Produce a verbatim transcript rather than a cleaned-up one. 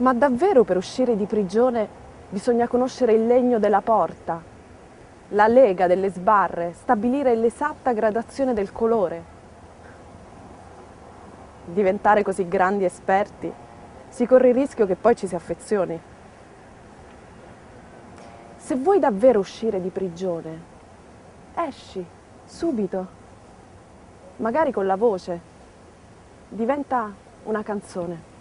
Ma davvero per uscire di prigione bisogna conoscere il legno della porta, la lega delle sbarre, stabilire l'esatta gradazione del colore? Diventare così grandi esperti, si corre il rischio che poi ci si affezioni. Se vuoi davvero uscire di prigione, esci, subito, magari con la voce, diventa una canzone.